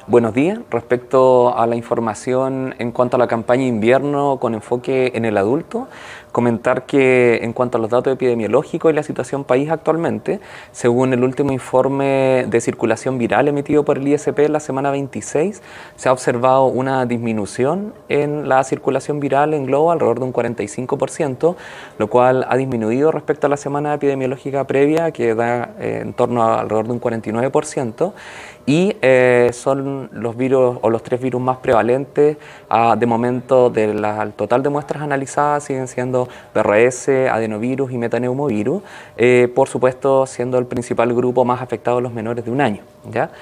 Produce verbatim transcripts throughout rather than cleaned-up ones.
Buenos días. Respecto a la información en cuanto a la campaña invierno con enfoque en el adulto, comentar que en cuanto a los datos epidemiológicos y la situación país actualmente, según el último informe de circulación viral emitido por el I S P en la semana veintiséis, se ha observado una disminución en la circulación viral en globo alrededor de un cuarenta y cinco por ciento, lo cual ha disminuido respecto a la semana epidemiológica previa, que da eh, en torno a alrededor de un cuarenta y nueve por ciento, y eh, son los virus o los tres virus más prevalentes uh, de momento del total de muestras analizadas siguen siendo B R S, adenovirus y metaneumovirus, eh, por supuesto siendo el principal grupo más afectado los menores de un año, ¿ya?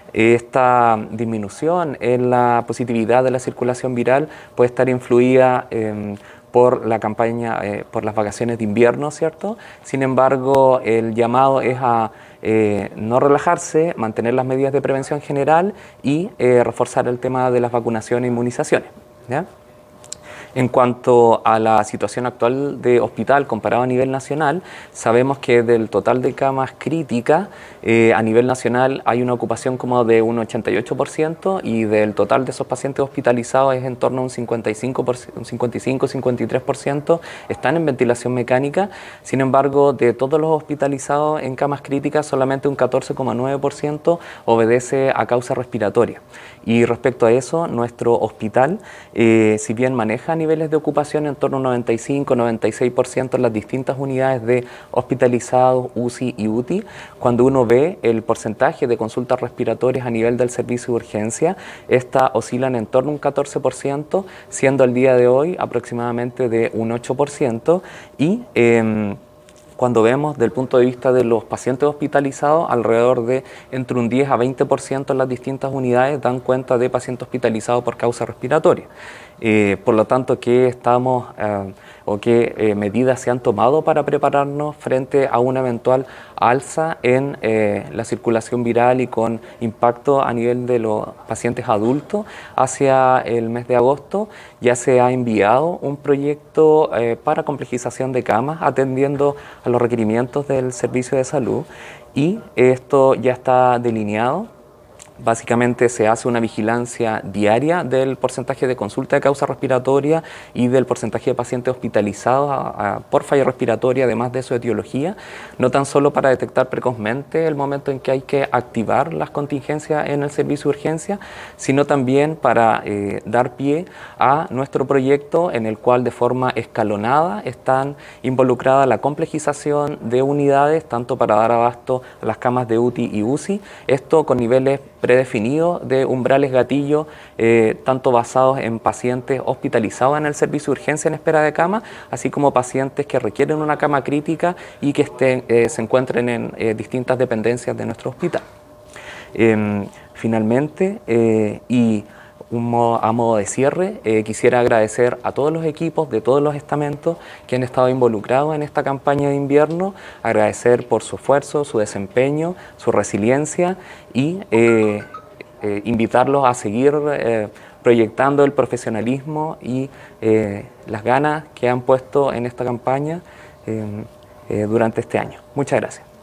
Esta disminución en la positividad de la circulación viral puede estar influida eh, por la campaña, eh, por las vacaciones de invierno, ¿cierto? Sin embargo, el llamado es a eh, no relajarse, mantener las medidas de prevención general y eh, reforzar el tema de las vacunaciones e inmunizaciones, ¿ya? En cuanto a la situación actual de hospital comparado a nivel nacional, sabemos que del total de camas críticas eh, a nivel nacional hay una ocupación como de un ochenta y ocho por ciento y del total de esos pacientes hospitalizados es en torno a un cincuenta y cinco, un cincuenta y cinco, cincuenta y tres por ciento están en ventilación mecánica. Sin embargo, de todos los hospitalizados en camas críticas, solamente un catorce coma nueve por ciento obedece a causa respiratoria. Y respecto a eso, nuestro hospital, eh, si bien maneja niveles de ocupación en torno a un noventa y cinco, noventa y seis por ciento en las distintas unidades de hospitalizados, U C I y U T I, cuando uno ve el porcentaje de consultas respiratorias a nivel del servicio de urgencia, estas oscilan en torno a un catorce por ciento, siendo el día de hoy aproximadamente de un ocho por ciento, y eh, cuando vemos del punto de vista de los pacientes hospitalizados, alrededor de entre un diez a veinte por ciento en las distintas unidades dan cuenta de pacientes hospitalizados por causa respiratoria. Eh, por lo tanto, ¿qué estamos eh, o qué eh, medidas se han tomado para prepararnos frente a una eventual alza en eh, la circulación viral y con impacto a nivel de los pacientes adultos hacia el mes de agosto? Ya se ha enviado un proyecto eh, para complejización de camas atendiendo a los requerimientos del servicio de salud, y esto ya está delineado. Básicamente se hace una vigilancia diaria del porcentaje de consulta de causa respiratoria y del porcentaje de pacientes hospitalizados a, a, por falla respiratoria, además de su etiología, no tan solo para detectar precozmente el momento en que hay que activar las contingencias en el servicio de urgencia, sino también para eh, dar pie a nuestro proyecto en el cual de forma escalonada están involucradas la complejización de unidades, tanto para dar abasto a las camas de U T I y U C I, esto con niveles predefinido de umbrales gatillo, eh, tanto basados en pacientes hospitalizados en el servicio de urgencia en espera de cama, así como pacientes que requieren una cama crítica y que estén, eh, se encuentren en eh, distintas dependencias de nuestro hospital. Eh, finalmente, eh, y un modo, a modo de cierre, eh, quisiera agradecer a todos los equipos de todos los estamentos que han estado involucrados en esta campaña de invierno, agradecer por su esfuerzo, su desempeño, su resiliencia y eh, eh, invitarlos a seguir eh, proyectando el profesionalismo y eh, las ganas que han puesto en esta campaña eh, eh, durante este año. Muchas gracias.